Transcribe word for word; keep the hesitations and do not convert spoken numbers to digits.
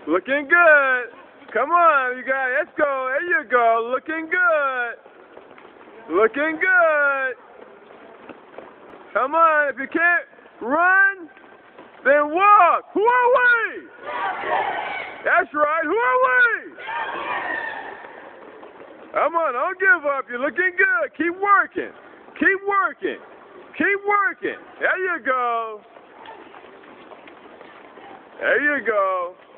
Looking good. Come on, you guys. Let's go. There you go. Looking good. Looking good. Come on. If you can't run, then walk. Who are we? That's right. Who are we? Come on. Don't give up. You're looking good. Keep working. Keep working. Keep working. There you go. There you go.